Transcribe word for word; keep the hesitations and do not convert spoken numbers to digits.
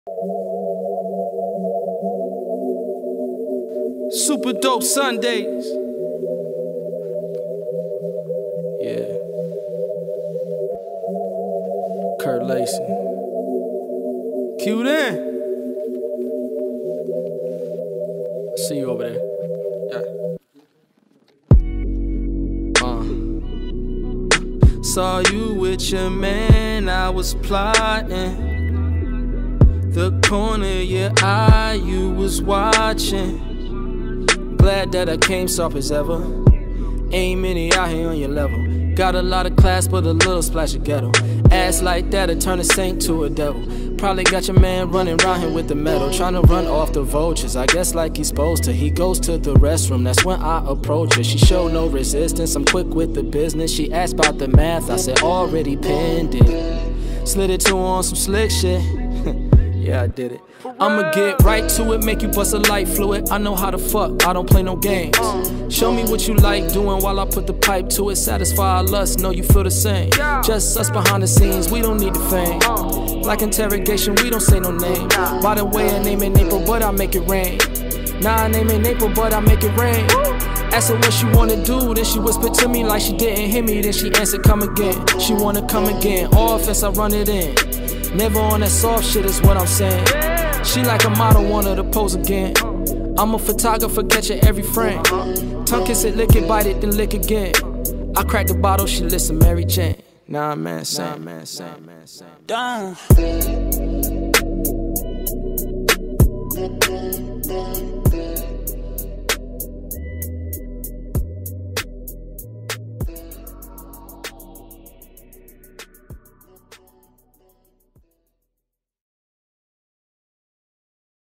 Super Dope Sundays. Yeah. Kurt Lacy. Cue in. I see you over there. Yeah. Uh. Saw you with your man, I was plotting. The corner of your eye, you was watching. Glad that I came soft as ever. Ain't many out here on your level. Got a lot of class, but a little splash of ghetto. Ass like that'll turn a saint to a devil. Probably got your man running around here with the metal, trying to run off the vultures, I guess like he's supposed to. He goes to the restroom, that's when I approach her. She showed no resistance, I'm quick with the business. She asked about the math, I said already pinned it. Slid it to her on some slick shit. Yeah, I did it. I'ma get right to it, make you bust a light fluid. I know how to fuck, I don't play no games. Show me what you like doing while I put the pipe to it. Satisfy our lust, know you feel the same. Just us behind the scenes, we don't need the fame. Like interrogation, we don't say no name. By the way, I name in April, but I make it rain. Nah, I name in April, but I make it rain. Asked her what she wanna do, then she whispered to me like she didn't hear me. Then she answered, come again. She wanna come again, all offense, I run it in. Never on that soft shit is what I'm saying. She like a model, wanted to pose again. I'm a photographer, catching every frame. Tongue kiss it, lick it, bite it, then lick again. I crack the bottle, she listen Mary Jane. Nah, man, same, man, same, man, same. Done.